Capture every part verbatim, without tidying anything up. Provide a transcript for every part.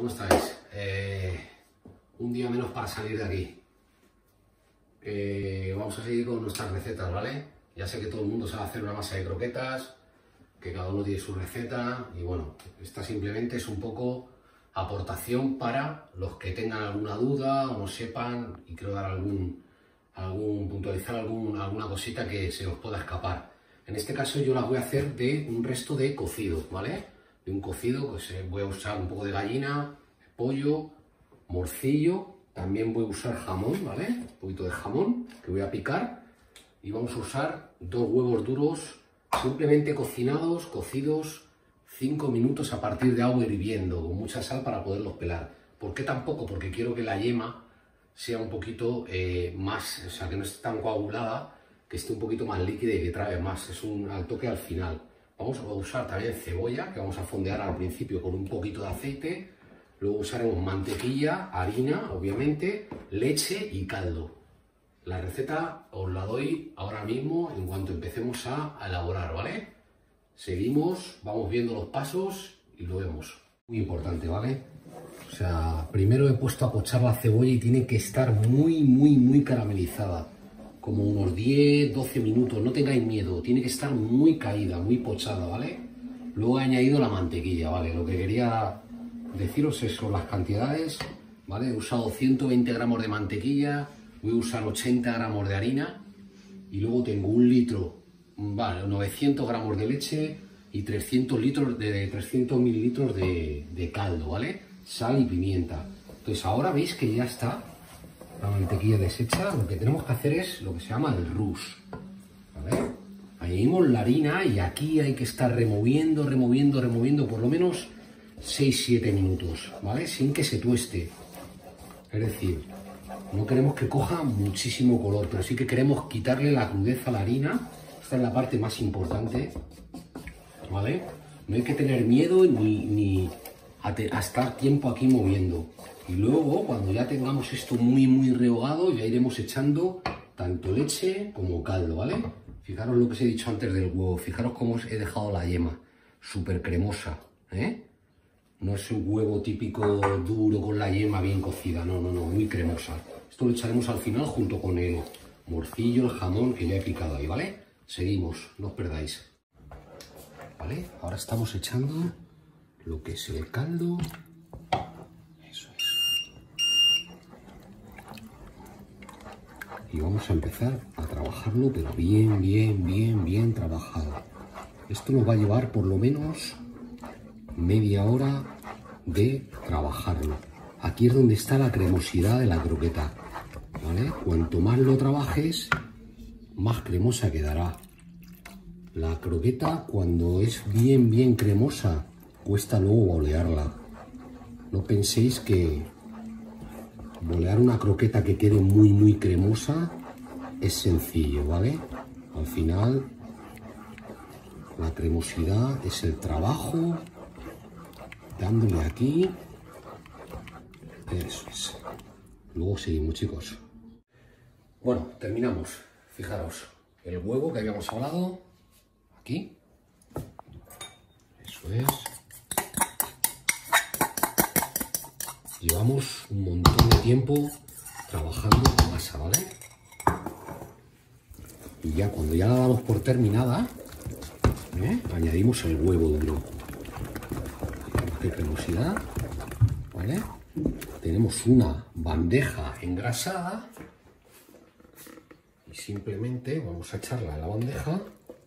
¿Cómo estáis? Eh, un día menos para salir de aquí. Eh, vamos a seguir con nuestras recetas, ¿vale? Ya sé que todo el mundo sabe hacer una masa de croquetas, que cada uno tiene su receta y bueno, esta simplemente es un poco aportación para los que tengan alguna duda o no sepan y quiero dar algún, algún puntualizar algún, alguna cosita que se os pueda escapar. En este caso yo las voy a hacer de un resto de cocido, ¿vale? De un cocido, pues eh, voy a usar un poco de gallina, pollo, morcillo, también voy a usar jamón, ¿vale? Un poquito de jamón que voy a picar y vamos a usar dos huevos duros simplemente cocinados, cocidos cinco minutos a partir de agua hirviendo, con mucha sal para poderlos pelar. ¿Por qué tampoco? Porque quiero que la yema sea un poquito eh, más, o sea, que no esté tan coagulada, que esté un poquito más líquida y que trabe más. Es un al toque al final. Vamos a usar también cebolla, que vamos a fondear al principio con un poquito de aceite. Luego usaremos mantequilla, harina, obviamente, leche y caldo. La receta os la doy ahora mismo en cuanto empecemos a elaborar, ¿vale? Seguimos, vamos viendo los pasos y lo vemos. Muy importante, ¿vale? O sea, primero he puesto a pochar la cebolla y tiene que estar muy, muy, muy caramelizada. Como unos diez, doce minutos, no tengáis miedo, tiene que estar muy caída, muy pochada, ¿vale? Luego he añadido la mantequilla, ¿vale? Lo que quería deciros es sobre las cantidades, ¿vale? He usado ciento veinte gramos de mantequilla, voy a usar ochenta gramos de harina y luego tengo un litro, vale, novecientos gramos de leche y trescientos litros de trescientos mililitros de, de caldo, ¿vale? Sal y pimienta. Entonces ahora veis que ya está la mantequilla deshecha. Lo que tenemos que hacer es lo que se llama el rush, ¿vale? Añadimos la harina y aquí hay que estar removiendo, removiendo, removiendo por lo menos seis siete minutos, ¿vale? Sin que se tueste. Es decir, no queremos que coja muchísimo color, pero sí que queremos quitarle la crudeza a la harina. Esta es la parte más importante, ¿vale? No hay que tener miedo ni, ni a, te, a estar tiempo aquí moviendo. Y luego, cuando ya tengamos esto muy, muy rehogado, ya iremos echando tanto leche como caldo, ¿vale? Fijaros lo que os he dicho antes del huevo. Fijaros cómo os he dejado la yema. Súper cremosa, ¿eh? No es un huevo típico duro con la yema bien cocida. No, no, no. Muy cremosa. Esto lo echaremos al final junto con el morcillo, el jamón que ya he picado ahí, ¿vale? Seguimos. No os perdáis. ¿Vale? Ahora estamos echando lo que es el caldo. Y vamos a empezar a trabajarlo, pero bien, bien, bien, bien trabajado. Esto nos va a llevar por lo menos media hora de trabajarlo. Aquí es donde está la cremosidad de la croqueta, ¿vale? Cuanto más lo trabajes, más cremosa quedará. La croqueta, cuando es bien, bien cremosa, cuesta luego bolearla. No penséis que bolear una croqueta que quede muy muy cremosa es sencillo, ¿vale? Al final la cremosidad es el trabajo, dándole aquí. Eso es. Luego seguimos, chicos. Bueno, terminamos. Fijaros, el huevo que habíamos hablado aquí. Eso es. Llevamos un montón de tiempo trabajando la masa, ¿vale? Y ya cuando ya la damos por terminada, ¿eh? Añadimos el huevo duro. Fíjate qué cremosidad, ¿vale? Tenemos una bandeja engrasada y simplemente vamos a echarla en la bandeja.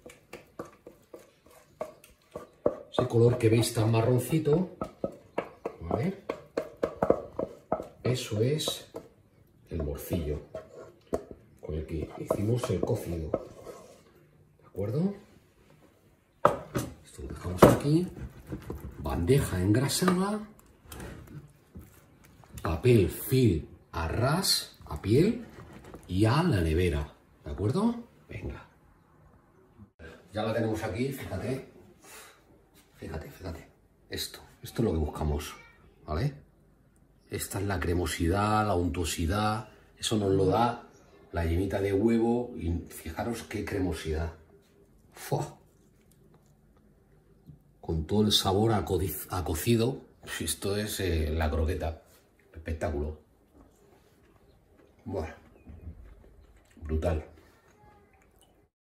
Ese color que veis tan marroncito, ¿vale? Eso es el morcillo con el que hicimos el cocido, ¿de acuerdo? Esto lo dejamos aquí, bandeja engrasada, papel film a ras, a piel y a la nevera, ¿de acuerdo? Venga. Ya la tenemos aquí, fíjate, fíjate, fíjate, esto, esto es lo que buscamos, ¿vale? Esta es la cremosidad, la untuosidad, eso nos lo da la yemita de huevo y fijaros qué cremosidad. ¡Fua! Con todo el sabor a, a cocido, Esto es eh, la croqueta. Espectáculo. Bueno, brutal.